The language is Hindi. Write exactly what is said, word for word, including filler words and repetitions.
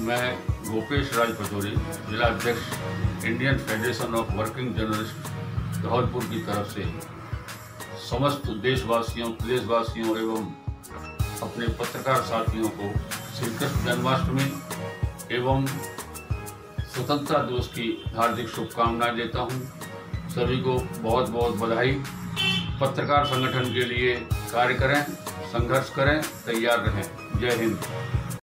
मैं गोपेश राज पचौरी, जिला अध्यक्ष Indian federation of working journalist Dholpur की तरफ से समस्त देशवासियों, प्रदेशवासियों एवं अपने पत्रकार साथियों को श्री कृष्ण जन्माष्टमी एवं स्वतंत्रता दिवस की हार्दिक शुभकामनाएं देता हूं। सभी को बहुत बहुत बधाई। पत्रकार संगठन के लिए कार्य करें, संघर्ष करें, तैयार रहें। जय हिंद।